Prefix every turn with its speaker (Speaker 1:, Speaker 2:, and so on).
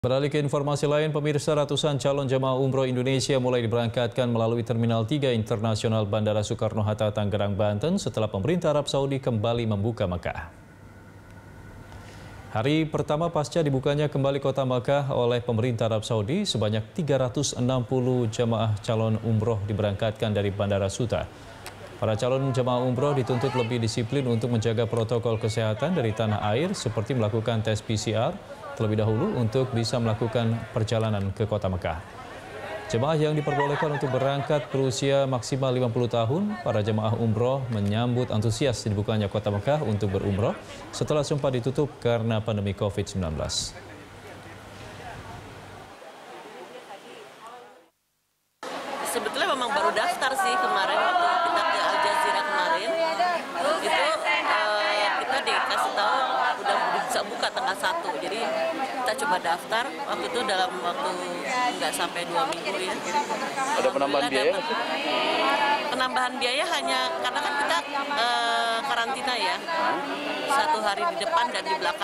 Speaker 1: Beralih ke informasi lain, pemirsa, ratusan calon jemaah umroh Indonesia mulai diberangkatkan melalui Terminal 3 Internasional Bandara Soekarno-Hatta, Tangerang, Banten setelah pemerintah Arab Saudi kembali membuka Mekah. Hari pertama pasca dibukanya kembali kota Mekah oleh pemerintah Arab Saudi, sebanyak 360 jemaah calon umroh diberangkatkan dari Bandara Suta. Para calon jemaah umroh dituntut lebih disiplin untuk menjaga protokol kesehatan dari tanah air seperti melakukan tes PCR terlebih dahulu untuk bisa melakukan perjalanan ke kota Mekah. Jemaah yang diperbolehkan untuk berangkat berusia maksimal 50 tahun, para jemaah umroh menyambut antusias dibukanya kota Mekah untuk berumroh setelah sempat ditutup karena pandemi COVID-19.
Speaker 2: Sebetulnya memang baru daftar sih kemarin waktu kita ke Al Jazeera kemarin, itu kita dikasih tahu udah bisa buka tanggal 1, jadi kita coba daftar waktu itu dalam waktu nggak sampai 2 minggu ya.
Speaker 3: Ada penambahan biaya?
Speaker 2: Penambahan biaya hanya karena kan kita karantina ya, 1 hari di depan dan di belakang.